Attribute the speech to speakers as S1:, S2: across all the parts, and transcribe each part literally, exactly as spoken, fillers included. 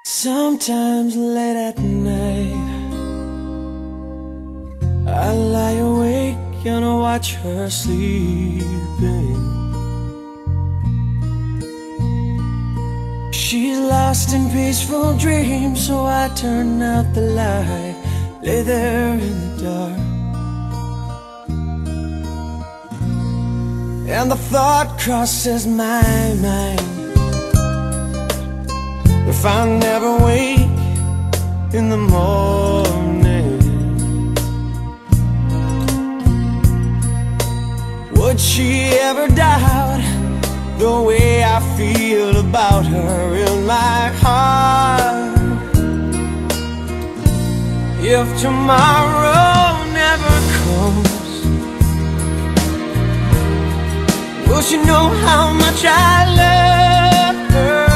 S1: Sometimes late at night I lie awake and I watch her sleeping. She's lost in peaceful dreams, so I turn out the light, lay there in the dark. And the thought crosses my mind, if I never wake in the morning, would she ever doubt the way I feel about her in my heart? If tomorrow never comes, will she know how much I love her?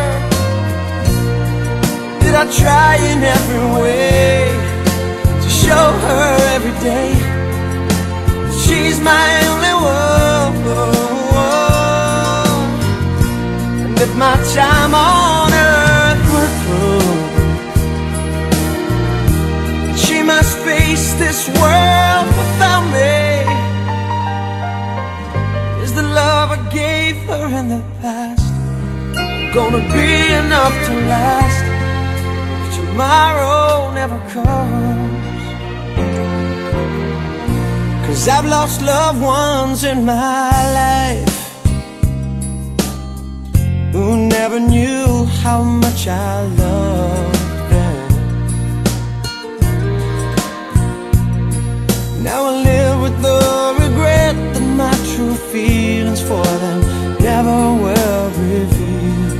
S1: Did I try in every way to show her every day she's my only one? And if my time on earth were through, she must face this world without me, is the love I gave her in the past gonna be enough to last if tomorrow never comes? 'Cause I've lost loved ones in my life who never knew how much I loved them. Now I live with the regret that my true feelings for them never were revealed.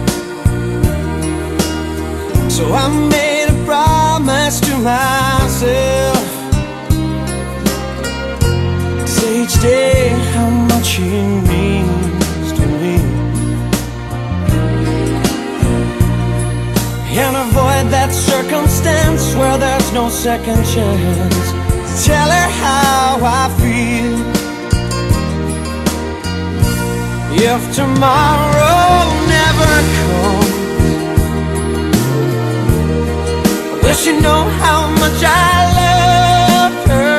S1: So I made a promise to myself, each day how much he means to me, and avoid that circumstance where there's no second chance to tell her how I feel. If tomorrow never comes, will she know how much I love her?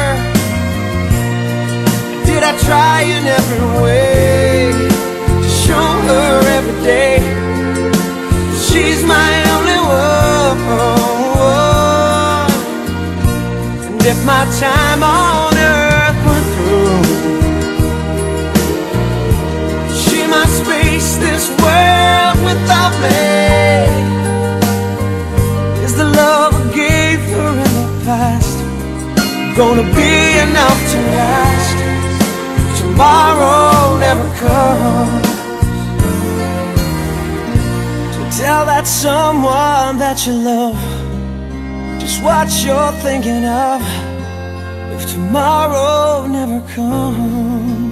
S1: Did I try in every way to show her every day she's my only one? And if my time on earth were through, she must face this world without me, is the love I gave her in the past gonna be enough to last tomorrow never comes? So tell that someone that you love just what you're thinking of if tomorrow never comes.